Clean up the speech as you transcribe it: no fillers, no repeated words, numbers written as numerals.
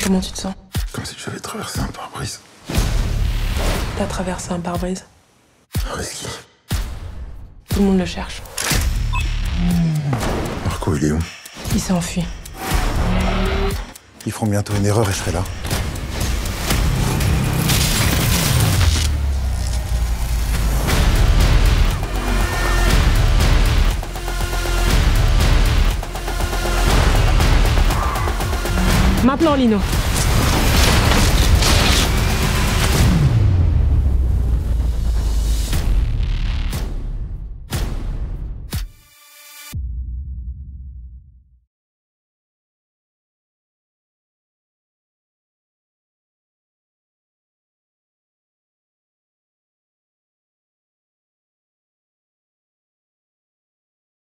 Comment tu te sens? Comme si j'avais traversé un pare-brise. T'as traversé un pare-brise. Risky. Tout le monde le cherche. Marco, il est où? Il s'est enfui. Ils feront bientôt une erreur et je serai là. Maintenant, Lino.